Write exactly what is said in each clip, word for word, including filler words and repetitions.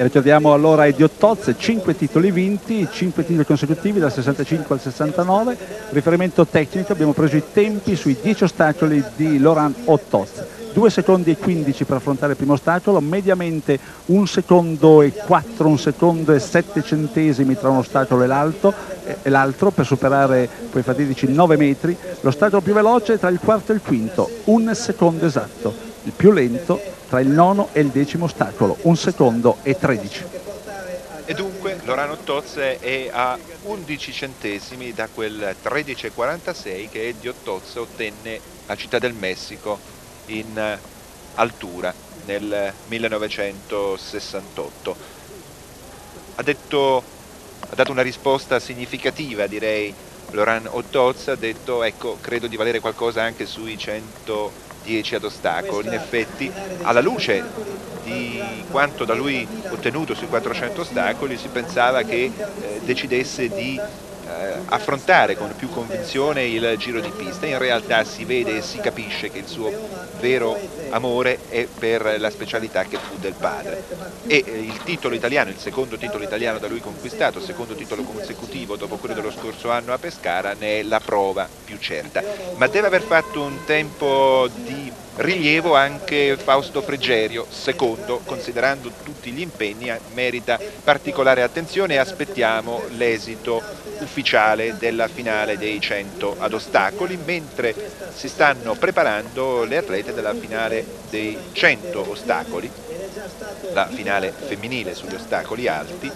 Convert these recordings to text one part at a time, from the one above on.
E ricordiamo allora Eddie Ottozze, cinque titoli vinti, cinque titoli consecutivi dal sessantacinque al sessantanove. Riferimento tecnico, abbiamo preso i tempi sui dieci ostacoli di Laurent Ottozze. due secondi e quindici per affrontare il primo ostacolo, mediamente un secondo e quattro, un secondo e sette centesimi tra un ostacolo e l'altro, e l'altro per superare quei fatidici nove metri. L'ostacolo più veloce tra il quarto e il quinto, un secondo esatto. Il più lento tra il nono e il decimo ostacolo, un secondo e tredici. E dunque Laurent Ottozze è a undici centesimi da quel tredici e quarantasei che Eddie Ottozze ottenne a Città del Messico in altura nel millenovecentosessantotto. Ha detto, ha dato una risposta significativa, direi. Laurent Ottozze ha detto: ecco, credo di valere qualcosa anche sui centodieci ad ostacoli. In effetti, alla luce di quanto da lui ottenuto sui quattrocento ostacoli, si pensava che eh, decidesse di eh, affrontare con più convinzione il giro di pista. In realtà si vede e si capisce che il suo vero amore è per la specialità che fu del padre, e eh, il titolo italiano, il secondo titolo italiano da lui conquistato, secondo titolo consecutivo dopo quello dello scorso anno a Pescara, ne è la prova più certa. Ma deve aver fatto un tempo di rilievo anche Fausto Frigerio, secondo, considerando tutti gli impegni, merita particolare attenzione, e aspettiamo l'esito ufficiale della finale dei cento ad ostacoli, mentre si stanno preparando le atlete della finale dei cento ostacoli, la finale femminile sugli ostacoli alti.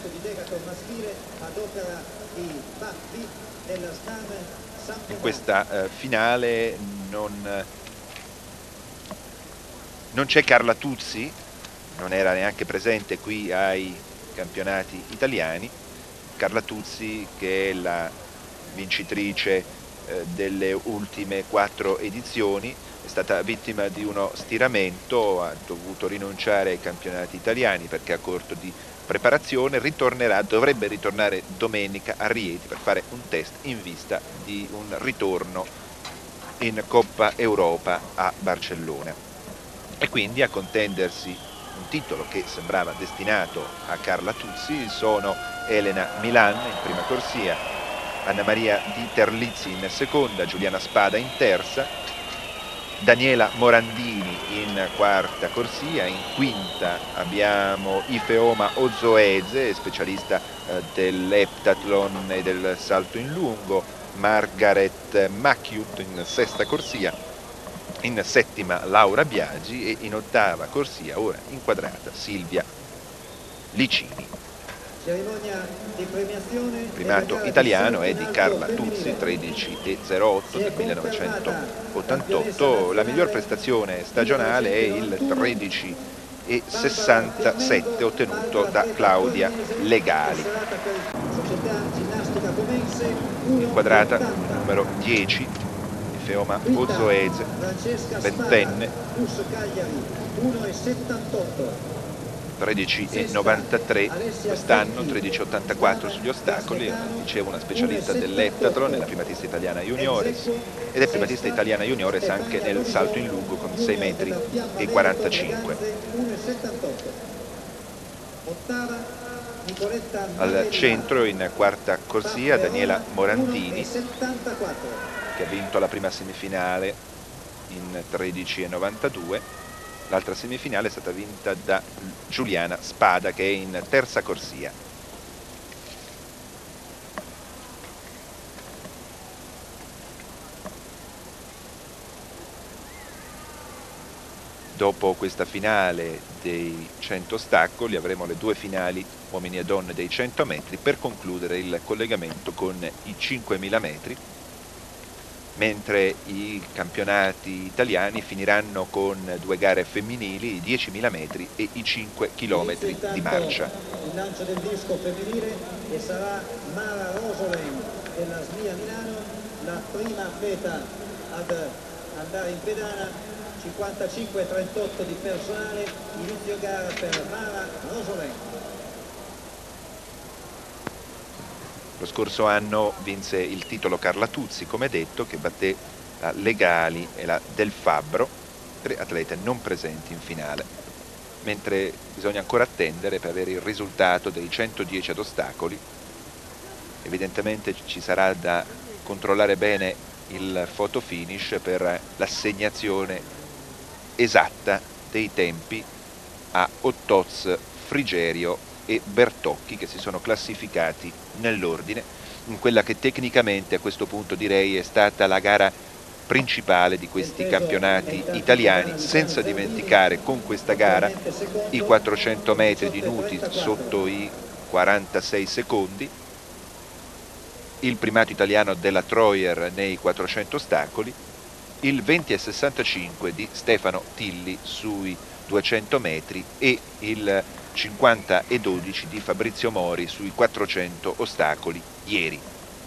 In questa eh, finale non... Non c'è Carla Tuzzi, non era neanche presente qui ai campionati italiani. Carla Tuzzi, che è la vincitrice eh, delle ultime quattro edizioni, è stata vittima di uno stiramento, ha dovuto rinunciare ai campionati italiani perché a corto di preparazione. Ritornerà, dovrebbe ritornare domenica a Rieti per fare un test in vista di un ritorno in Coppa Europa a Barcellona. E quindi a contendersi un titolo che sembrava destinato a Carla Tuzzi sono Elena Milan in prima corsia, Anna Maria Di Terlizzi in seconda, Giuliana Spada in terza, Daniela Morandini in quarta corsia, in quinta abbiamo Ifeoma Ozoeze, specialista eh, dell'eptathlon e del salto in lungo, Margaret Macchiut in sesta corsia, in settima Laura Biagi e in ottava corsia, ora inquadrata, Silvia Licini. Il primato italiano è di Carla Tuzzi, tredici e zero otto del millenovecentottantotto. La miglior prestazione stagionale è il tredici e sessantasette ottenuto da Claudia Legali. Inquadrata numero dieci, Ifeoma Ozoeze, ventenne, tredici e novantatré quest'anno, tredici e ottantaquattro sugli ostacoli. Dicevo, una specialista dell'eptathlon, è la primatista italiana juniores ed è primatista italiana juniores anche nel salto in lungo con sei metri e quarantacinque. Al centro, in quarta corsia, Daniela Morandini, che ha vinto la prima semifinale in tredici e novantadue. L'altra semifinale è stata vinta da Giuliana Spada, che è in terza corsia. Dopo questa finale dei cento ostacoli avremo le due finali uomini e donne dei cento metri per concludere il collegamento con i cinquemila metri, mentre i campionati italiani finiranno con due gare femminili, i diecimila metri e i cinque chilometri di marcia. Il lancio del disco femminile, e sarà Mara Rosolen della S M I A Milano la prima atleta ad andare in pedana. cinquantacinque e trentotto di personale, inizio gara per Mara Rosolen. Lo scorso anno vinse il titolo Carla Tuzzi, come detto, che batté la Legali e la Del Fabbro, tre atlete non presenti in finale. mentre bisogna ancora attendere per avere il risultato dei centodieci ad ostacoli. Evidentemente ci sarà da controllare bene il photo finish per l'assegnazione esatta dei tempi a Ottozz, Frigerio e Bertocchi, che si sono classificati nell'ordine in quella che tecnicamente a questo punto direi è stata la gara principale di questi campionati italiani, senza dimenticare con questa gara i quattrocento metri di Nuti sotto i quarantasei secondi, il primato italiano della Troyer nei quattrocento ostacoli, il venti e sessantacinque di Stefano Tilli sui duecento metri e il cinquanta e dodici di Fabrizio Mori sui quattrocento ostacoli ieri.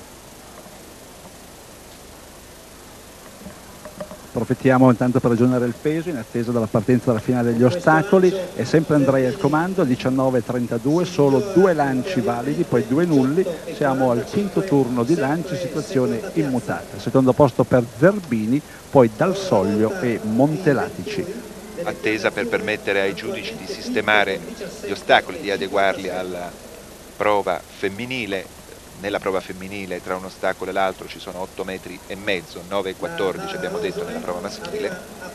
Approfittiamo intanto per aggiornare il peso in attesa della partenza della finale degli ostacoli. È sempre Andrea al comando, diciannove e trentadue, solo due lanci validi, poi due nulli. Siamo al quinto turno di lanci, situazione immutata. Secondo posto per Zerbini, poi Dal Soglio e Montelatici. Attesa per permettere ai giudici di sistemare gli ostacoli, di adeguarli alla prova femminile. Nella prova femminile tra un ostacolo e l'altro ci sono otto metri e mezzo, nove e quattordici abbiamo detto nella prova maschile,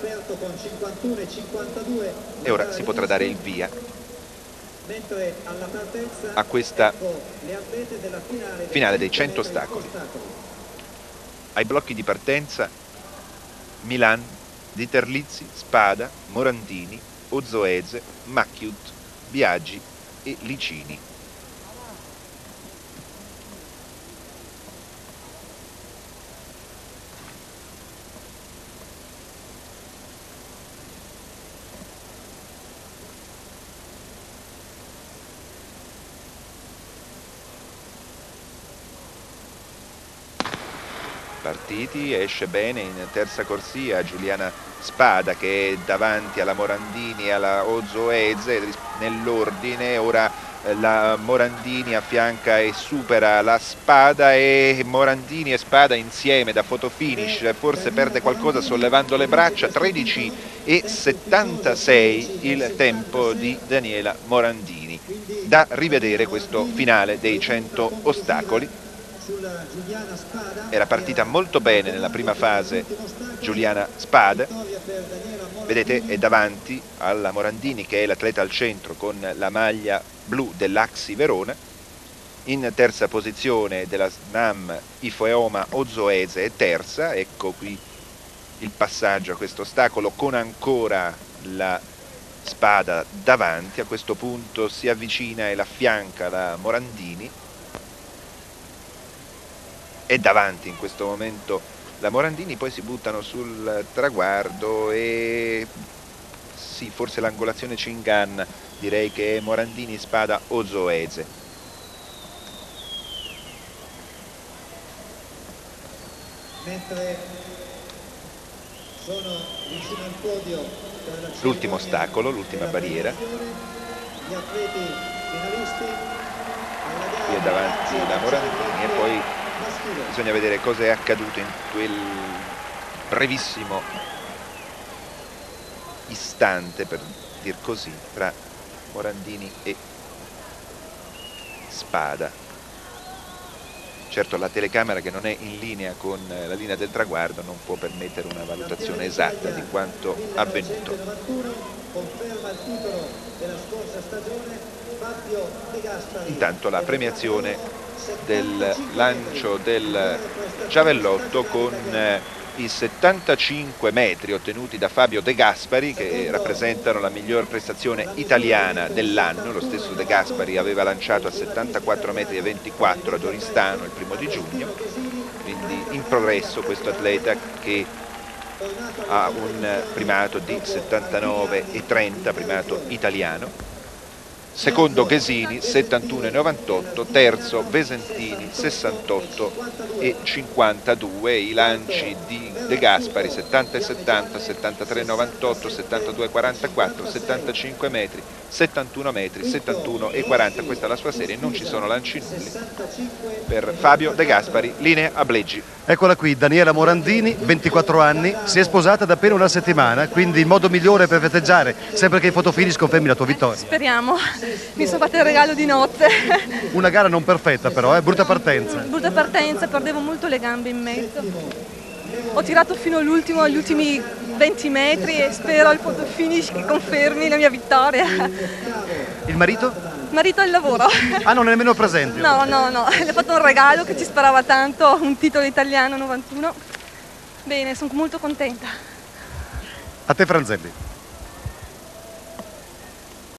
e ora si potrà dare il via a questa finale dei cento ostacoli. Ai blocchi di partenza Milan, Di Terlizzi, Spada, Morandini, Ozoeze, Macchiut, Biagi e Licini. Partiti, esce bene in terza corsia Giuliana Spada, che è davanti alla Morandini e alla Ozoeze nell'ordine. Ora la Morandini affianca e supera la Spada, e Morandini e Spada insieme da photo finish, forse perde qualcosa sollevando le braccia. Tredici e settantasei il tempo di Daniela Morandini. Da rivedere questo finale dei cento ostacoli. Era partita molto bene nella prima fase Giuliana Spada, vedete è davanti alla Morandini, che è l'atleta al centro con la maglia blu dell'Axi Verona. In terza posizione della SNAM Ifeoma Ozoeze è terza. Ecco qui il passaggio a questo ostacolo con ancora la Spada davanti. A questo punto si avvicina e la affianca la Morandini. È davanti in questo momento la Morandini, poi si buttano sul traguardo e sì, forse l'angolazione ci inganna, direi che è Morandini, Spada, Ozoeze. Mentre sono vicino al podio l'ultimo ostacolo, l'ultima barriera, gli atleti finalisti, qui è davanti la Morandini, e poi bisogna vedere cosa è accaduto in quel brevissimo istante, per dir così, tra Morandini e Spada. Certo, la telecamera, che non è in linea con la linea del traguardo, non può permettere una valutazione esatta di quanto avvenuto. Intanto la premiazione del lancio del giavellotto con i settantacinque metri ottenuti da Fabio De Gaspari, che rappresentano la miglior prestazione italiana dell'anno. Lo stesso De Gaspari aveva lanciato a settantaquattro metri e ventiquattro ad Oristano il primo di giugno, quindi in progresso questo atleta, che ha un primato di settantanove e trenta, primato italiano. secondo Ghesini settantuno e novantotto, terzo Vesentini sessantotto e cinquantadue, i lanci di De Gaspari settanta e settanta, settantatré e novantotto, settantadue e quarantaquattro, settantacinque metri, settantuno metri, settantuno e quaranta, questa è la sua serie, non ci sono lanci nulli per Fabio De Gaspari, linea a Bleggi. Eccola qui, Daniela Morandini, ventiquattro anni, si è sposata da appena una settimana, quindi il modo migliore per festeggiare, sempre che i fotofinish confermi la tua vittoria. Speriamo, mi sono fatta il regalo di nozze. Una gara non perfetta però, eh? Brutta partenza. Brutta partenza, perdevo molto le gambe in mezzo. Ho tirato fino all'ultimo, agli ultimi venti metri e spero al fotofinish che confermi la mia vittoria. Il marito? Il marito al lavoro. Ah, non è nemmeno presente? No, no, no, le ho fatto un regalo che ci sperava tanto, un titolo italiano novantuno. Bene, sono molto contenta. A te Franzelli.